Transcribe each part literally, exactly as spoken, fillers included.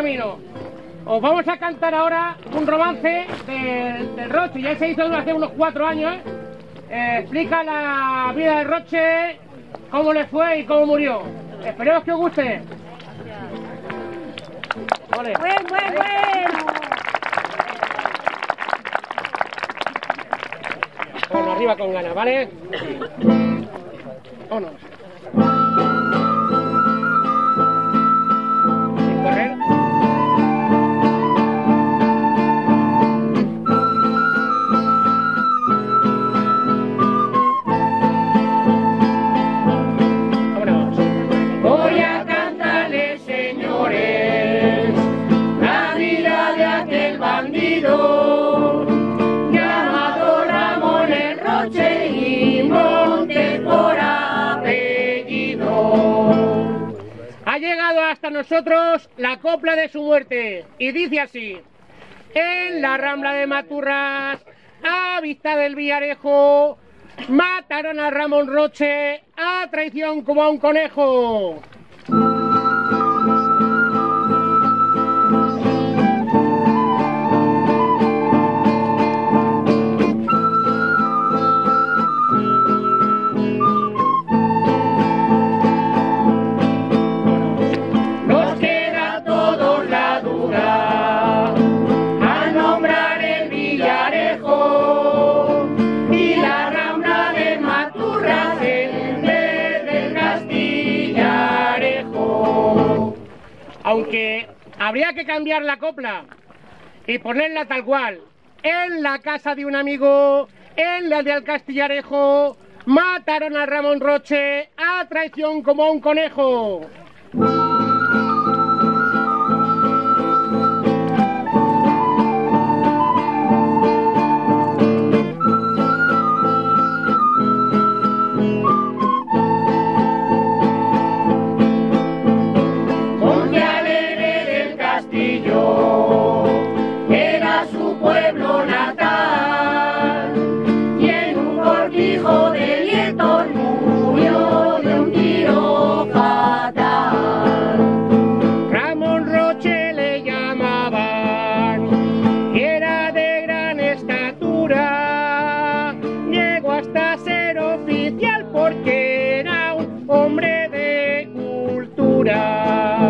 Os vamos a cantar ahora un romance del, del Roche, ya se hizo hace unos cuatro años. Eh, explica la vida del Roche, cómo le fue y cómo murió. Esperemos que os guste. Vale. Bueno, bueno, bueno. Bueno, arriba con ganas, ¿vale? Vámonos. Sin correr. Vámonos. Voy a cantarle, señores, la vida de aquel bandido llamado Ramón el Roche y Montes por apellido. Ha llegado hasta nosotros la copla de su muerte y dice así: en la Rambla de Maturras, a vista del Villarejo, mataron a Ramón Roche a traición como a un conejo. Nos queda a todos la duda al nombrar el Villarejo y la Rambla de Maturras en vez del Castillarejo. Aunque habría que cambiar la copla y ponerla tal cual: en la casa de un amigo, en la del Castillarejo, mataron a Ramón Roche a traición como a un conejo. Monte Alegre del Castillo era su pueblo natal y en un cortijo de Lietos murió de un tiro fatal. Ramón Roche le llamaban y era de gran estatura, llegó hasta ser oficial porque era un hombre de cultura.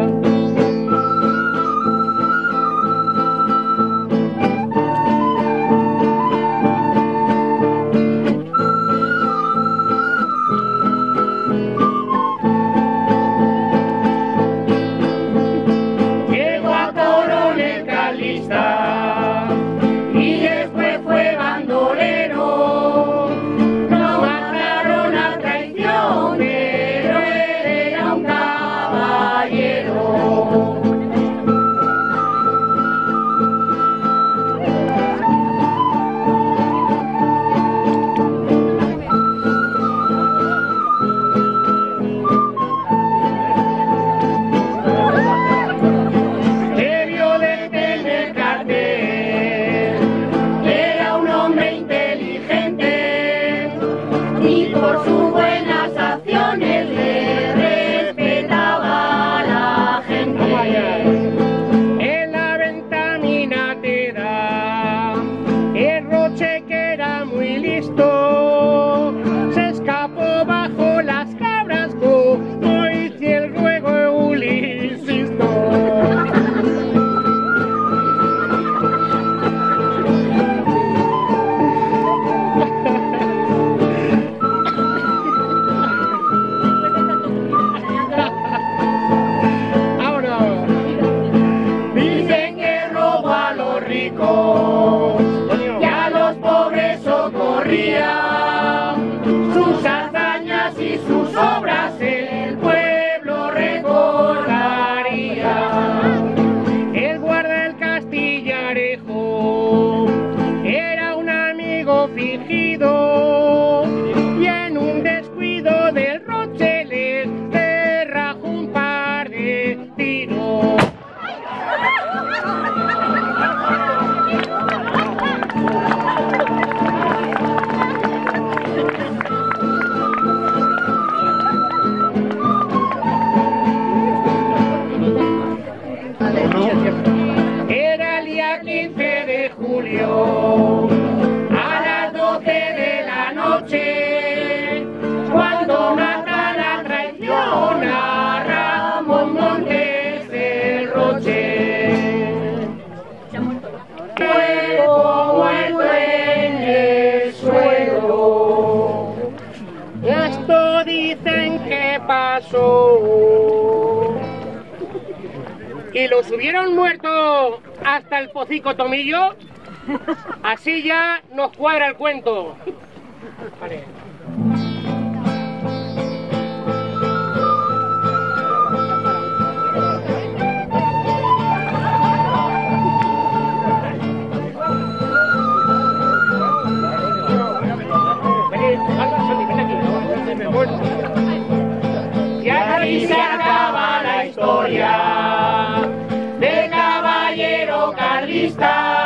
Llegó a coronel carlista y después fue bandolero. Lo mataron a traición, pero él era un caballero. Debió de tener cartel murió. A las doce de la noche, cuando mata la traición a Ramón Montes el Roche. Luego muerto en el suelo. Esto dicen que pasó. Y los hubieron muerto hasta el pocico Tomillo. Así ya nos cuadra el cuento. Vale. Y aquí se acaba la historia del caballero carlista.